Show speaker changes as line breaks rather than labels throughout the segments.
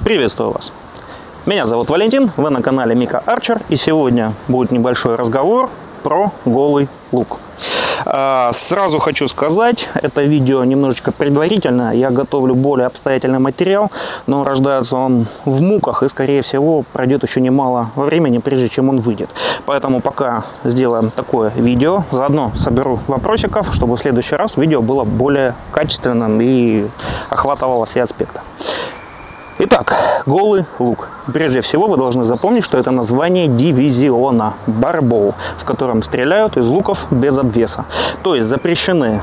Приветствую вас! Меня зовут Валентин, вы на канале Mika Archer, и сегодня будет небольшой разговор про голый лук. Сразу хочу сказать, это видео немножечко предварительно, я готовлю более обстоятельный материал, но рождается он в муках и, скорее всего, пройдет еще немало времени, прежде чем он выйдет. Поэтому пока сделаем такое видео, заодно соберу вопросиков, чтобы в следующий раз видео было более качественным и охватывало все аспекты. Итак, голый лук. Прежде всего вы должны запомнить, что это название дивизиона, барбоу, в котором стреляют из луков без обвеса. То есть запрещены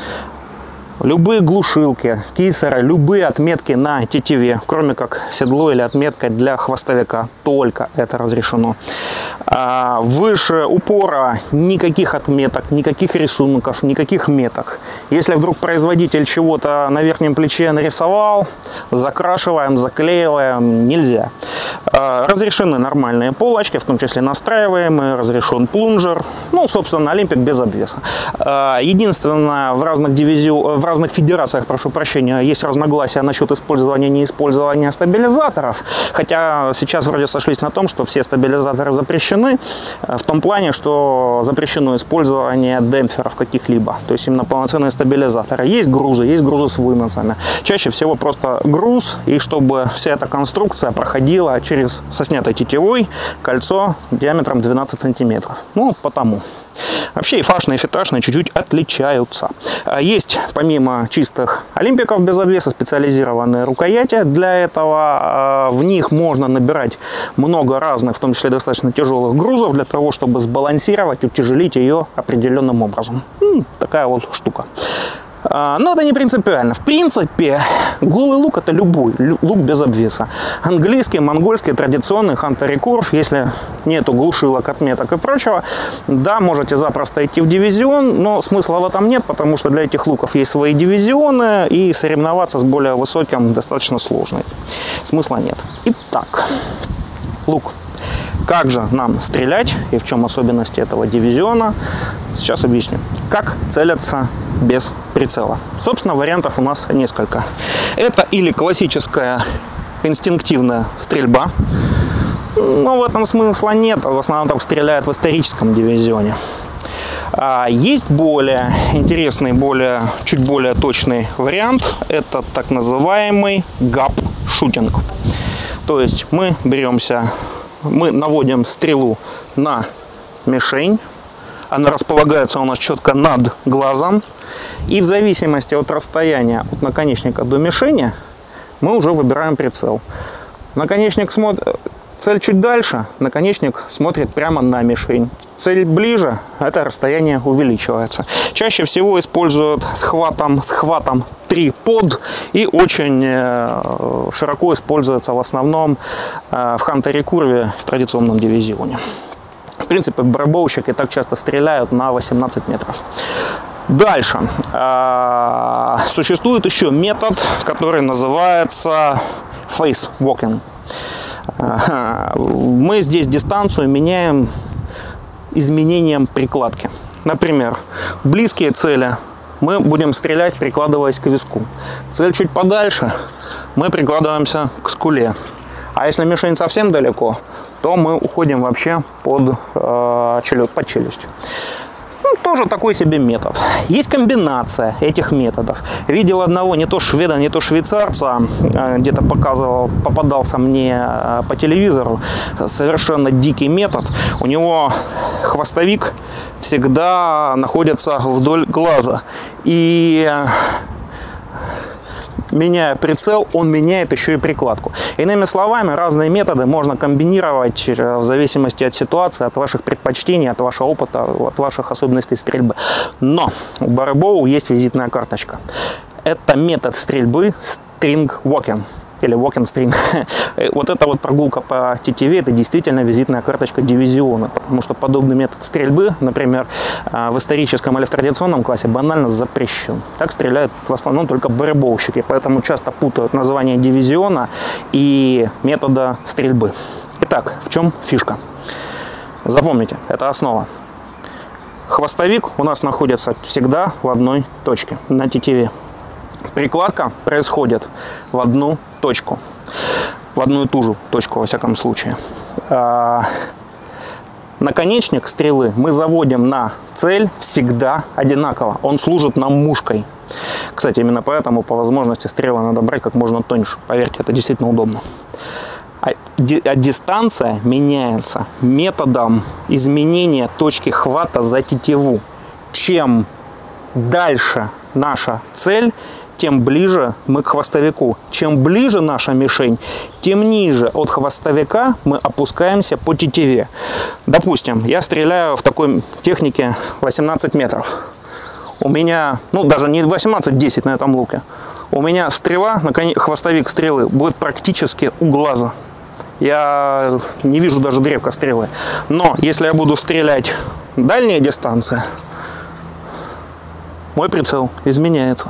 любые глушилки, кисеры, любые отметки на тетиве, кроме как седло или отметка для хвостовика. Только это разрешено. Выше упора никаких отметок, никаких рисунков, никаких меток. Если вдруг производитель чего-то на верхнем плече нарисовал, закрашиваем, заклеиваем, нельзя. Разрешены нормальные полочки, в том числе настраиваемые, разрешен плунжер, ну, собственно, Олимпик без обвеса. Единственное, в разных федерациях, прошу прощения, есть разногласия насчет использования и неиспользования стабилизаторов, хотя сейчас вроде сошлись на том, что все стабилизаторы запрещены, в том плане, что запрещено использование демпферов каких-либо, то есть именно полноценные стабилизаторы. Есть грузы с выносами. Чаще всего просто груз, и чтобы вся эта конструкция проходила через со снятой тетивой кольцо диаметром 12 сантиметров. Ну, потому. Вообще и фашные, и феташные чуть-чуть отличаются. Есть, помимо чистых олимпиков без обвеса, специализированные рукояти. Для этого в них можно набирать много разных, в том числе достаточно тяжелых грузов, для того, чтобы сбалансировать, утяжелить ее определенным образом. Такая вот штука. Но это не принципиально. В принципе, голый лук — это любой лук без обвеса. Английский, монгольский, традиционный, Hunter Recurve, если нету глушилок, отметок и прочего, да, можете запросто идти в дивизион, но смысла в этом нет, потому что для этих луков есть свои дивизионы, и соревноваться с более высоким достаточно сложно. Смысла нет. Итак, лук. Как же нам стрелять и в чем особенности этого дивизиона, сейчас объясню. Как целиться без прицела. Собственно, вариантов у нас несколько. Это или классическая инстинктивная стрельба, но в этом смысла нет, в основном так стреляют в историческом дивизионе. Есть более интересный, чуть более точный вариант, это так называемый гап-шутинг. То есть мы наводим стрелу на мишень, она располагается у нас четко над глазом, и в зависимости от расстояния от наконечника до мишени мы уже выбираем прицел. Наконечник смотрит, цель чуть дальше, наконечник смотрит прямо на мишень. Цель ближе, это расстояние увеличивается. Чаще всего используют схватом 3 под, и очень широко используется в основном в Hunter Recurve в традиционном дивизионе. В принципе, барбоущики так часто стреляют на 18 метров. Дальше. Существует еще метод, который называется face walking. Мы здесь дистанцию меняем изменением прикладки. Например, близкие цели мы будем стрелять, прикладываясь к виску. Цель чуть подальше, мы прикладываемся к скуле. А если мишень совсем далеко, то мы уходим вообще под челюсть. Тоже такой себе метод. Есть комбинация этих методов. Видел одного, не то шведа, не то швейцарца, где-то попадался мне по телевизору, совершенно дикий метод. У него хвостовик всегда находится вдоль глаза. И меняя прицел, он меняет еще и прикладку. Иными словами, разные методы можно комбинировать в зависимости от ситуации, от ваших предпочтений, от вашего опыта, от ваших особенностей стрельбы. Но у барбоу есть визитная карточка. Это метод стрельбы string walking. Или walking string. Вот эта вот прогулка по тетиве — это действительно визитная карточка дивизиона, потому что подобный метод стрельбы, например, в историческом или в традиционном классе банально запрещен. Так стреляют в основном только барбоущики, поэтому часто путают название дивизиона и метода стрельбы. Итак, в чем фишка? Запомните, это основа. Хвостовик у нас находится всегда в одной точке, на тетиве. Прикладка происходит в одну точку. в одну и ту же точку, во всяком случае. Наконечник стрелы мы заводим на цель всегда одинаково. Он служит нам мушкой. Кстати, именно поэтому по возможности стрелы надо брать как можно тоньше. Поверьте, это действительно удобно. А дистанция меняется методом изменения точки хвата за тетиву. Чем дальше наша цель, тем ближе мы к хвостовику. Чем ближе наша мишень, тем ниже от хвостовика мы опускаемся по тетиве. Допустим, я стреляю в такой технике 18 метров. У меня, ну даже не 18, 10 на этом луке. У меня стрела, хвостовик стрелы будет практически у глаза. Я не вижу даже древка стрелы. Но если я буду стрелять дальние дистанции, мой прицел изменяется.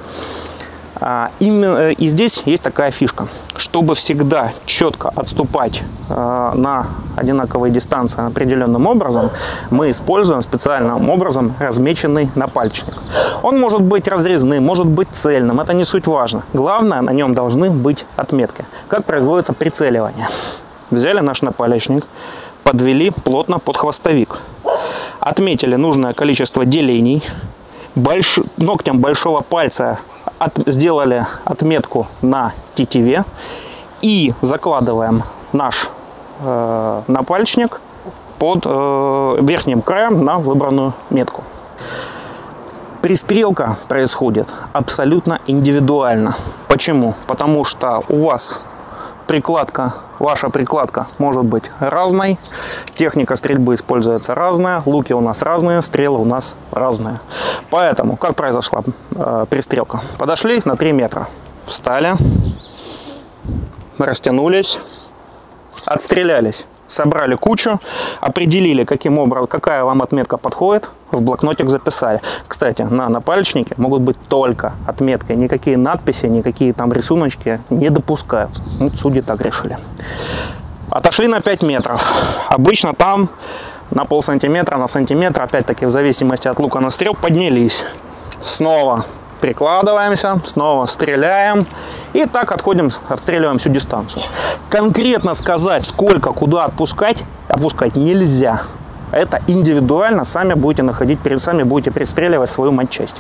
И здесь есть такая фишка. Чтобы всегда четко отступать на одинаковые дистанции определенным образом, мы используем специальным образом размеченный напальчник. Он может быть разрезным, может быть цельным, это не суть важно. Главное, на нем должны быть отметки. Как производится прицеливание? Взяли наш напальчник, подвели плотно под хвостовик, отметили нужное количество делений, ногтем большого пальца сделали отметку на тетиве и закладываем наш напальчник под верхним краем на выбранную метку. Пристрелка происходит абсолютно индивидуально. Почему? Потому что у вас ваша прикладка может быть разной, техника стрельбы используется разная, луки у нас разные, стрелы у нас разные. Поэтому, как произошла пристрелка? Подошли на 3 метра, встали, растянулись, отстрелялись, собрали кучу, определили, каким образом, какая вам отметка подходит, в блокнотик записали. Кстати, на напальчнике могут быть только отметки, никакие надписи, никакие там рисуночки не допускаются. Вот судьи так решили. Отошли на 5 метров. Обычно там на полсантиметра, на сантиметр, опять-таки в зависимости от лука на стрел, поднялись. Снова прикладываемся, снова стреляем. И так отстреливаем всю дистанцию. Конкретно сказать, сколько, куда опускать нельзя. Это индивидуально, сами будете пристреливать свою матчасть.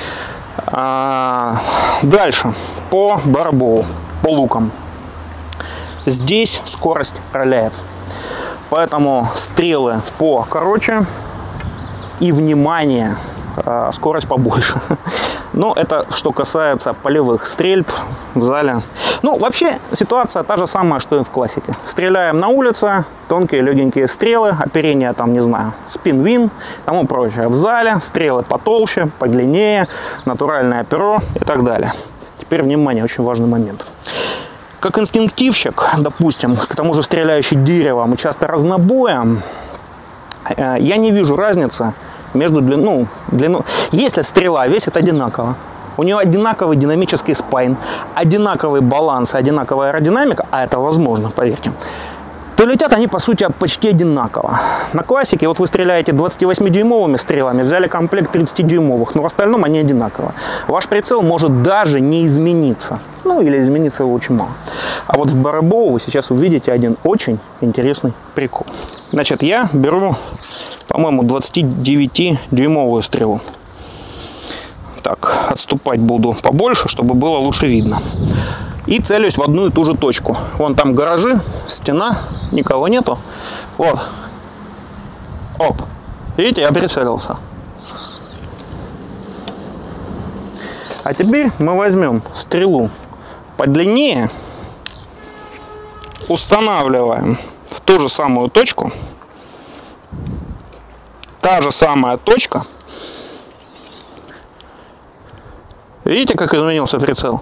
Дальше, по барбоу, по лукам. Здесь скорость роляет. Поэтому стрелы покороче и, внимание, скорость побольше. Но это что касается полевых стрельб в зале. Ну, вообще ситуация та же самая, что и в классике. Стреляем на улице, тонкие легенькие стрелы, оперение там, не знаю, спин-вин, тому прочее. В зале стрелы потолще, подлиннее, натуральное перо и так далее. Теперь, внимание, очень важный момент. Как инстинктивщик, допустим, к тому же стреляющий деревом и часто разнобоем, я не вижу разницы между длину. Если стрела весит одинаково, у нее одинаковый динамический спайн, одинаковый баланс, одинаковая аэродинамика, а это возможно, поверьте, то летят они, по сути, почти одинаково. На классике, вот вы стреляете 28-дюймовыми стрелами, взяли комплект 30-дюймовых, но в остальном они одинаково. Ваш прицел может даже не измениться. Ну, или измениться его очень мало. А вот в барбоу вы сейчас увидите один очень интересный прикол. Значит, я беру, по-моему, 29-дюймовую стрелу. Так, отступать буду побольше, чтобы было лучше видно. И целюсь в одну и ту же точку. Вон там гаражи, стена, никого нету. Вот. Оп. Видите, я прицелился. А теперь мы возьмем стрелу подлиннее, устанавливаем в ту же самую точку. Та же самая точка. Видите, как изменился прицел?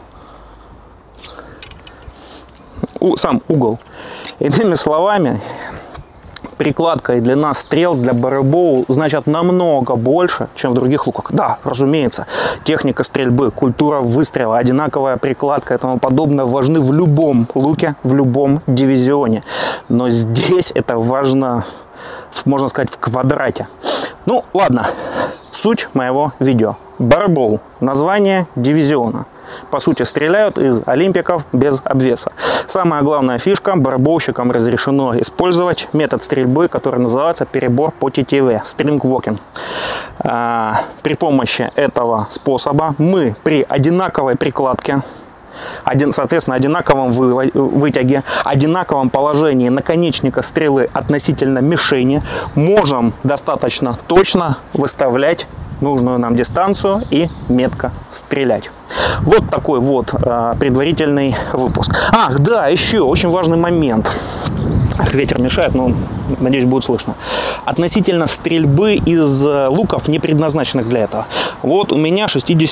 Сам угол. Иными словами, прикладка и длина стрел для барбоу значат намного больше, чем в других луках. Да, разумеется, техника стрельбы, культура выстрела, одинаковая прикладка и тому подобное важны в любом луке, в любом дивизионе. Но здесь это важно, можно сказать, в квадрате. Ну, ладно, суть моего видео. Барбоу. Название дивизиона. по сути, стреляют из олимпиков без обвеса. Самая главная фишка: бараболщикам разрешено использовать метод стрельбы, который называется перебор по тетиве, string walking. При помощи этого способа мы при одинаковой прикладке, соответственно, одинаковом вытяге, одинаковом положении наконечника стрелы относительно мишени можем достаточно точно выставлять нужную нам дистанцию и метко стрелять. Вот такой вот предварительный выпуск. Ах, да, еще очень важный момент. Ветер мешает, но, надеюсь, будет слышно. Относительно стрельбы из луков, не предназначенных для этого. Вот у меня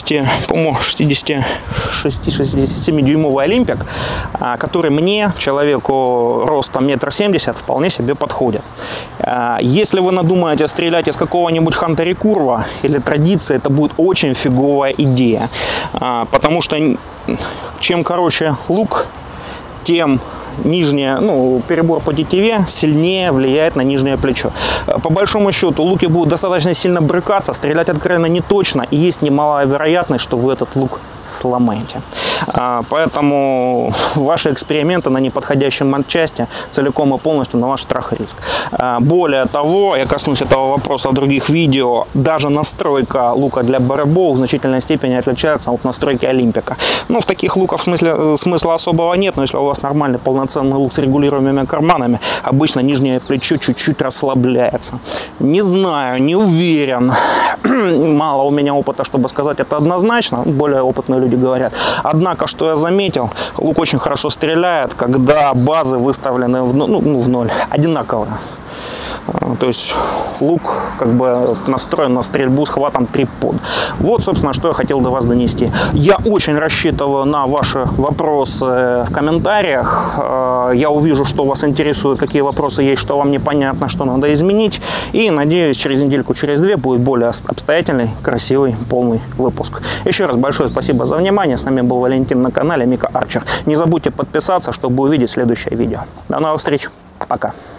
67-дюймовый олимпик, который мне, человеку ростом 1,70 м, вполне себе подходит. Если вы надумаете стрелять из какого-нибудь Hunter Recurve или традиции, это будет очень фиговая идея. Потому что чем короче лук, тем перебор по тетиве сильнее влияет на нижнее плечо. По большому счету, луки будут достаточно сильно брыкаться, стрелять откровенно не точно, и есть немалая вероятность, что вы этот лук сломаете. Поэтому ваши эксперименты на неподходящем матчасти целиком и полностью на ваш страх и риск. Более того, я коснусь этого вопроса в других видео, даже настройка лука для барабол в значительной степени отличается от настройки олимпика. В таких луках смысла особого нет, но если у вас нормальный полноценный лук с регулируемыми карманами, обычно нижнее плечо чуть-чуть расслабляется. Не знаю, не уверен. Мало у меня опыта, чтобы сказать это однозначно, более опытные люди говорят. Однако, что я заметил, лук очень хорошо стреляет, когда базы выставлены в ноль, одинаковые. То есть лук настроен на стрельбу с хватом 3 под. Вот, собственно, что я хотел до вас донести. Я очень рассчитываю на ваши вопросы в комментариях. Я увижу, что вас интересует, какие вопросы есть, что вам непонятно, что надо изменить. И, надеюсь, через недельку, через две будет более обстоятельный, красивый, полный выпуск. Еще раз большое спасибо за внимание. С нами был Валентин на канале Mika Archer. Не забудьте подписаться, чтобы увидеть следующее видео. До новых встреч. Пока.